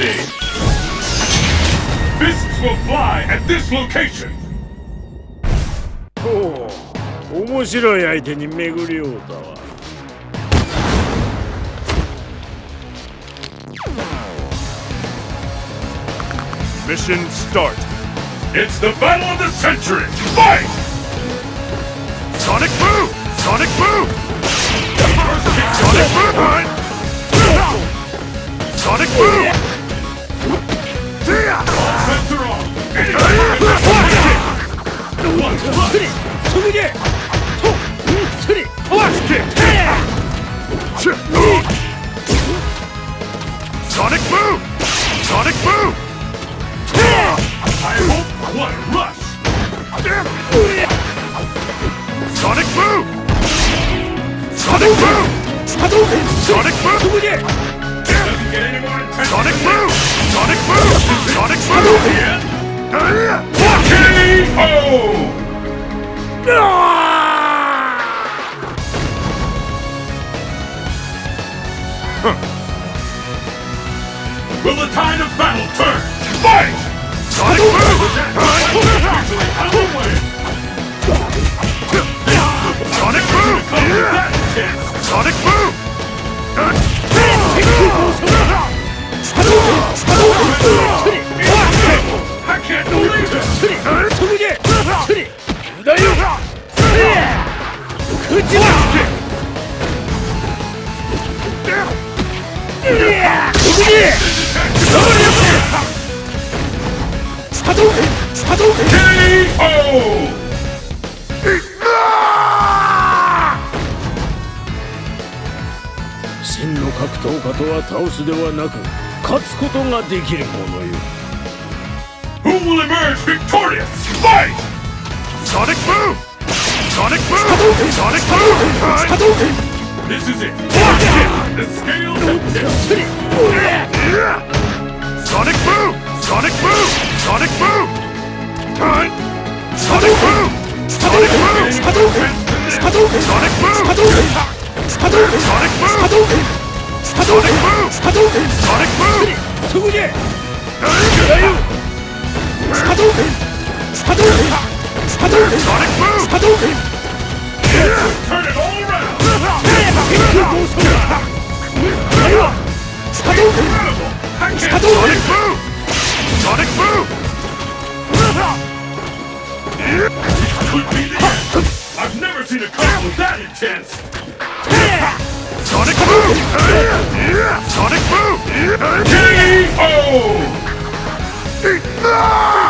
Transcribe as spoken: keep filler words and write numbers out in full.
Infinity! Fists will fly at this location! おお、面白い相手に巡り合うたわ。 Mission start! It's the battle of the century! Fight! Sonic Boom! Sonic Boom! Sonic Boom! Sonic Boom! All sets are on! One punch! Flash kick! Sonic Boom! Sonic Boom! I hope what a rush! Sonic Boom! Sonic Boom! Sonic Boom! Doesn't get any more intense. Sonic Boom! Sonic Boom! Sonic Boom! K O! Will the tide of battle turn? Fight! Sonic Boom! Usually out of the way! Sonic Boom! Sonic Boom! I can't believe it! K O! 真の格闘家とは倒すではなく勝つことができるものよ。 Who will emerge victorious? Fight! Sonic Boom! Sonic Boom! Sonic Boom! This is it! The scales have tipped! Sonic Boom! Sonic Boom! Sonic Boom! Sonic Boom! Sonic Boom! Sonic Boom! Sonic Boom! Sonic Boom! Sonic Boom! Turn it all around! Incredible! I can't Sonic Boom! Sonic Boom! Could be the end! I've never seen a combo that intense! Sonic Boom! Sonic Boom! K O!